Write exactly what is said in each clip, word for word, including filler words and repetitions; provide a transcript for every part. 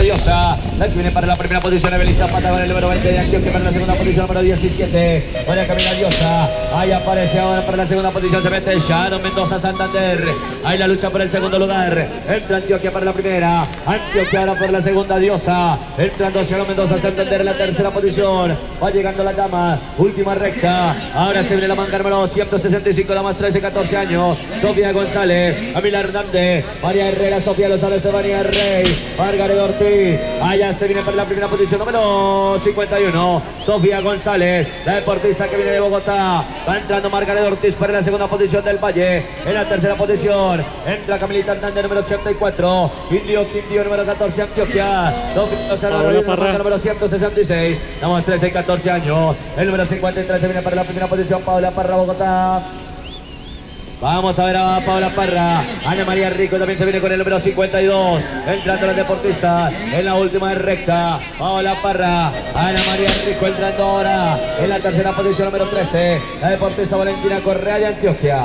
Diosa. La que viene para la primera posición, Evelyn Zapata con el número veinte de Antioquia. Para la segunda posición, número diecisiete, María Camila Diosa. Ahí aparece ahora para la segunda posición, se mete Sharon Mendoza Santander. Ahí la lucha por el segundo lugar. Entra Antioquia para la primera. Antioquia ahora por la segunda, Diosa. Entrando Sharon Mendoza Santander en la tercera posición. Va llegando la dama. Última recta. Ahora se viene la manga número ciento sesenta y cinco, damas trece, catorce años. Sofía González. Camila Hernández. María Herrera, Sofía Lozano, Estefanía Rey. Margarita Ortiz. Allá se viene para la primera posición, número cincuenta y uno. Sofía González, la deportista que viene de Bogotá. Va entrando Margarita Ortiz para la segunda posición del Valle. En la tercera posición entra Camilita Hernández, número ochenta y cuatro. Indio Quindio, número catorce, Antioquia. Domingo Serrano, número ciento sesenta y seis. Damos trece y catorce años. El número cincuenta y tres se viene para la primera posición, Paola Parra, Bogotá. Vamos a ver a Paola Parra. Ana María Rico también se viene con el número cincuenta y dos. Entrando la deportista en la última recta. Paola Parra. Ana María Rico entrando ahora en la tercera posición, número trece. La deportista Valentina Correa de Antioquia.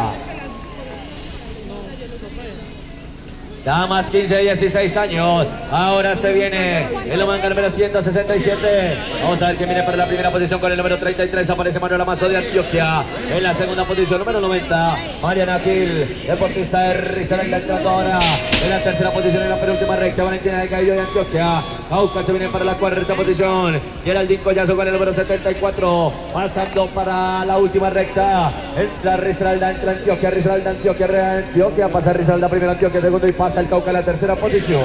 Damas quince, dieciséis años. Ahora se viene el manga número ciento sesenta y siete. Vamos a ver quién viene para la primera posición con el número treinta y tres. Aparece Manuela Mazo de Antioquia. En la segunda posición, número noventa. Mariana Gil, deportista de Risaralda, entrando ahora en la tercera posición en la penúltima recta. Valentina de Caillo de Antioquia. Cauca se viene para la cuarta posición. Geraldine Collazo con el número setenta y cuatro. Pasando para la última recta. Entra Risaralda, entra Antioquia. Risaralda, Antioquia, Antioquia. Pasa Risaralda primero, Antioquia segundo y pasa el Cauca en la tercera posición.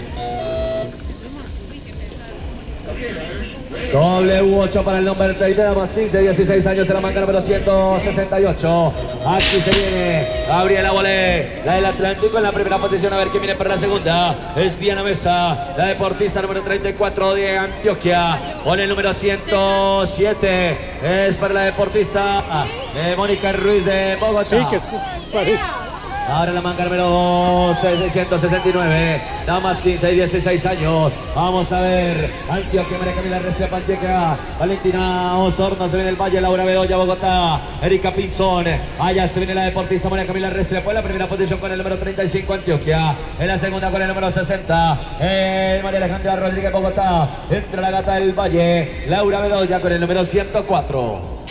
W ocho para el número treinta, damas quince, dieciséis años en la manga número ciento sesenta y ocho. Aquí se viene Gabriela Bolé, la del Atlántico en la primera posición. A ver quién viene para la segunda. Es Diana Mesa, la deportista número treinta y cuatro de Antioquia. Con el número ciento siete es para la deportista de Mónica Ruiz de Bogotá. Sí, que sí, parece. Ahora la manga número seiscientos sesenta y nueve, damas quince y dieciséis años. Vamos a ver, Antioquia, María Camila Restrepo, Antioquia, Valentina Osorno, se viene el Valle, Laura Bedoya, Bogotá, Erika Pinzón, allá se viene la deportista María Camila Restrepo en la primera posición con el número treinta y cinco, Antioquia, en la segunda con el número sesenta, eh, María Alejandra Rodríguez, Bogotá, entra la gata del Valle, Laura Bedoya con el número ciento cuatro.